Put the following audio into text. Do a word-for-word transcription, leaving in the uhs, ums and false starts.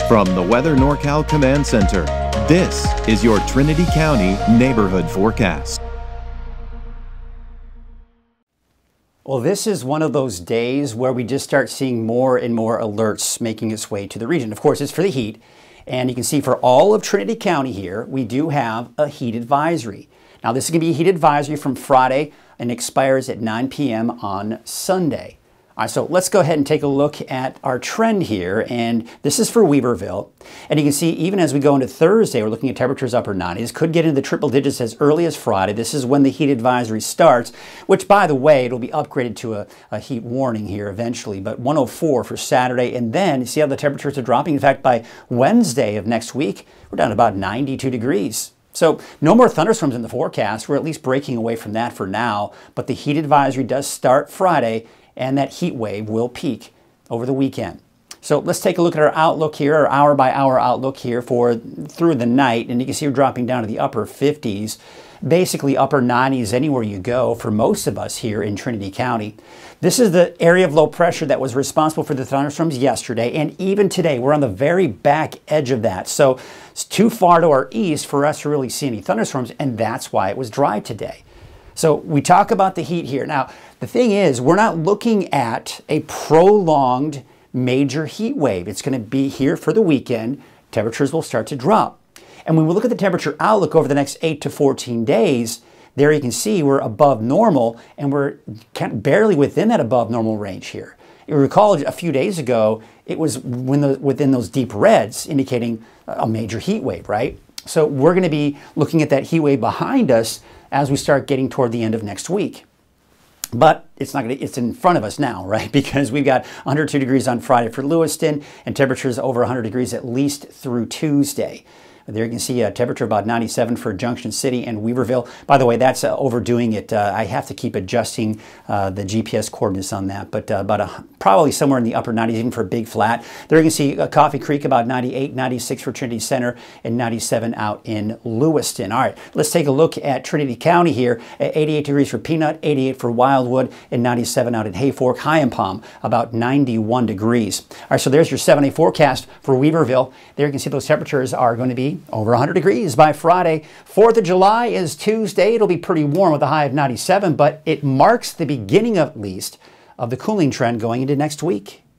From the Weather NorCal Command Center, this is your Trinity County Neighborhood Forecast. Well, this is one of those days where we just start seeing more and more alerts making its way to the region. Of course, it's for the heat, and you can see for all of Trinity County here, we do have a heat advisory. Now, this is going to be a heat advisory from Friday and expires at nine p m on Sunday. All right, so let's go ahead and take a look at our trend here, and this is for Weaverville. And you can see even as we go into Thursday, we're looking at temperatures upper nineties, could get into the triple digits as early as Friday. This is when the heat advisory starts, which, by the way, it'll be upgraded to a, a heat warning here eventually, but one oh four for Saturday. And then you see how the temperatures are dropping. In fact, by Wednesday of next week, we're down to about ninety-two degrees. So no more thunderstorms in the forecast. We're at least breaking away from that for now, but the heat advisory does start Friday, and that heat wave will peak over the weekend. So let's take a look at our outlook here, our hour by hour outlook here for through the night. And you can see we're dropping down to the upper fifties, basically upper nineties anywhere you go for most of us here in Trinity County. This is the area of low pressure that was responsible for the thunderstorms yesterday. And even today, we're on the very back edge of that. So it's too far to our east for us to really see any thunderstorms. And that's why it was dry today. So we talk about the heat here. Now, the thing is, we're not looking at a prolonged major heat wave. It's going to be here for the weekend. Temperatures will start to drop. And when we look at the temperature outlook over the next eight to fourteen days, there you can see we're above normal, and we're kind of barely within that above normal range here. You recall a few days ago, it was when the, within those deep reds, indicating a major heat wave, right? So we're going to be looking at that heat wave behind us as we start getting toward the end of next week. But it's not going to, it's in front of us now, right? Because we've got one hundred two degrees on Friday for Lewiston, and temperatures over one hundred degrees at least through Tuesday. There you can see a temperature about ninety-seven for Junction City and Weaverville. By the way, that's uh, overdoing it. Uh, I have to keep adjusting uh, the G P S coordinates on that, but uh, about a, probably somewhere in the upper nineties, even for Big Flat. There you can see uh, Coffee Creek about ninety-eight, ninety-six for Trinity Center, and ninety-seven out in Lewiston. All right, let's take a look at Trinity County here. At eighty-eight degrees for Peanut, eighty-eight for Wildwood, and ninety-seven out in Hayfork. High and Palm, about ninety-one degrees. All right, so there's your seven-day forecast for Weaverville. There you can see those temperatures are going to be over one hundred degrees by Friday. fourth of July is Tuesday. It'll be pretty warm with a high of ninety-seven, but it marks the beginning, at least, of the cooling trend going into next week.